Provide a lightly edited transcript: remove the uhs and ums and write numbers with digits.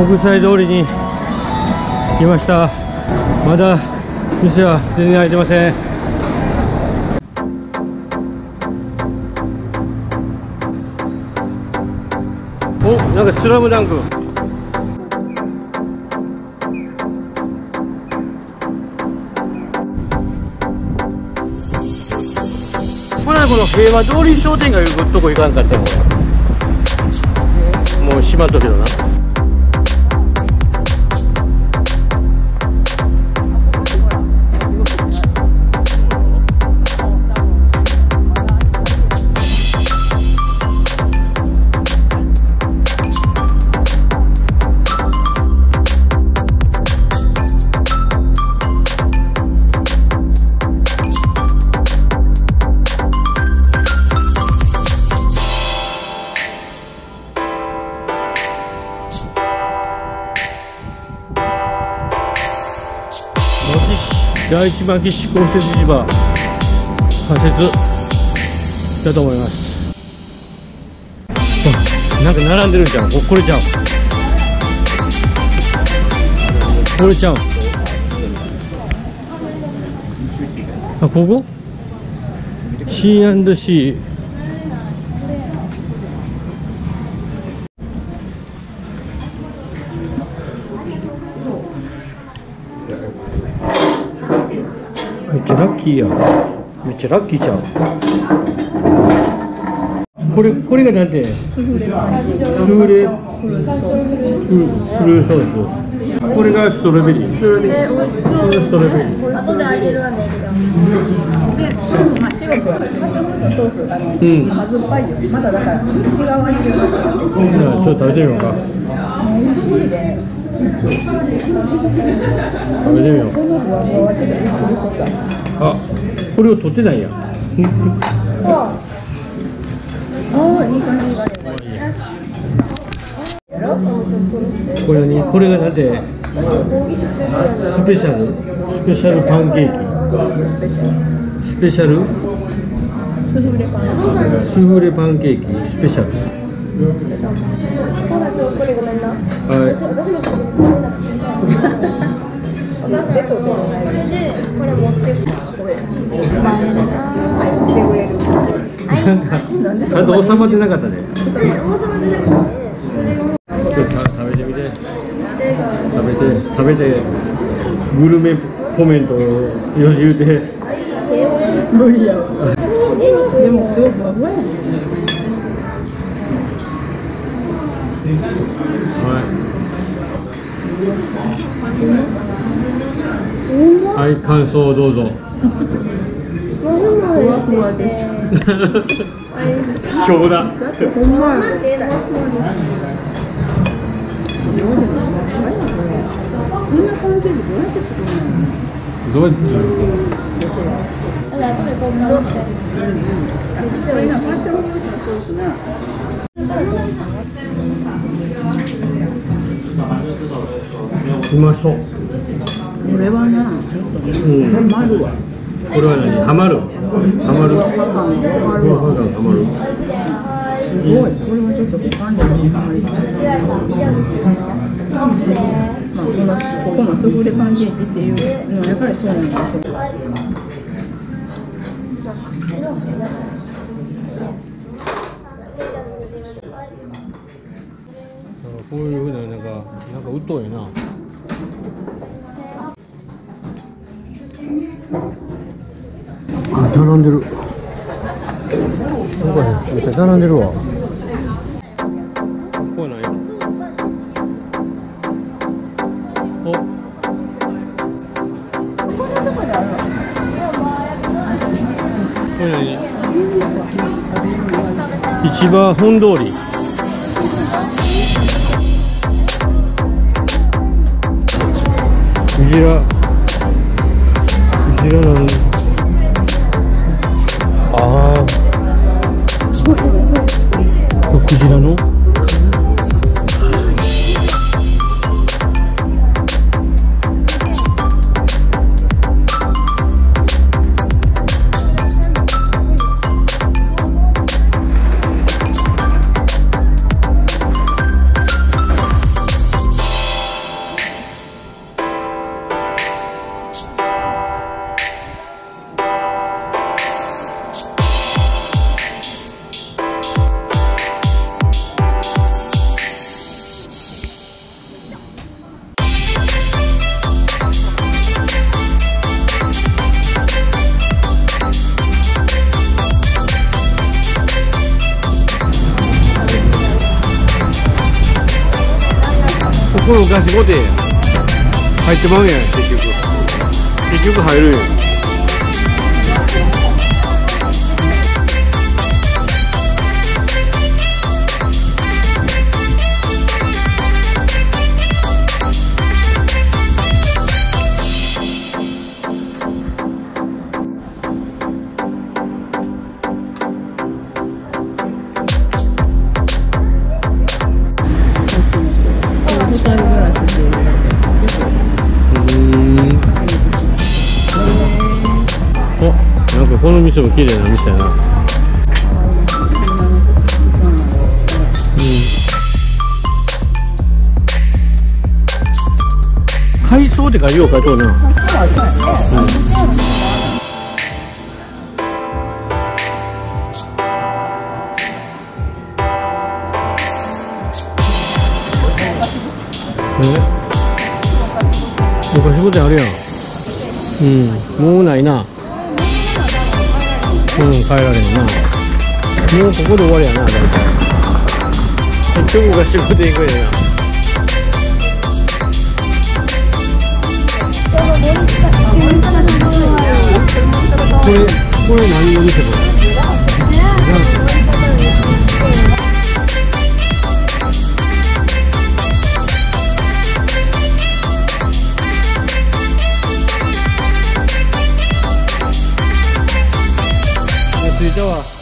国際通りに来ました。まだ店は全然開いてません。お、なんかスラムダンク。これはこの平和通り商店街いうとこ行かんかったよ。もう閉まっとるけどな。第一牧志公設市場仮設だと思います。なんか並んでるんじゃん。これちゃう。これちゃう。あ、ここ C&C。めっちゃラッキーや。めっちゃラッキーちゃう。これがなんてスフレフルーソース。これがストロベリー。これがストロベリー。後であげるわね。で、まあシロップはソースがね、甘酸っぱいよ。まだだから違う味で。じゃあちょっと食べてみようか。美味しいね。食べてみよう。あ、これを取ってないや。これがなんてスペシャルパンケーキ。スペシャルスフレパンケーキスペシャル。はい。ちゃんと収まってなかったね。食べてみて。食べてグルメコメントをよし言うて。無理やわ。でもすごく危ない。はい、感想をどうぞ。しょうだ。どうやって作るの？うまそう。これはな、ちょっとね、ハマるわ。これは何？ハマる。ハマる。すごい。これはちょっとパンでもハマり。まあ、ここのスフレパンケーキっていうのはやっぱりそうなんですけど。こういうふうななんか疎いな。並んでる。めっちゃ並んでるわ。こうなんや。お。これ何？市場本通り。クジラなん。ああ。クジラの。 このガシゴテ入ってまうやん、結局入るよ。なんかこの店も綺麗な店やな。海藻って書いてよう書いとうな。お菓子御殿あるやん。もうないな。帰られんな。もうここで終わりやな、大体。結局お菓子御殿行くんやな。これ何の店これ。着いたわ。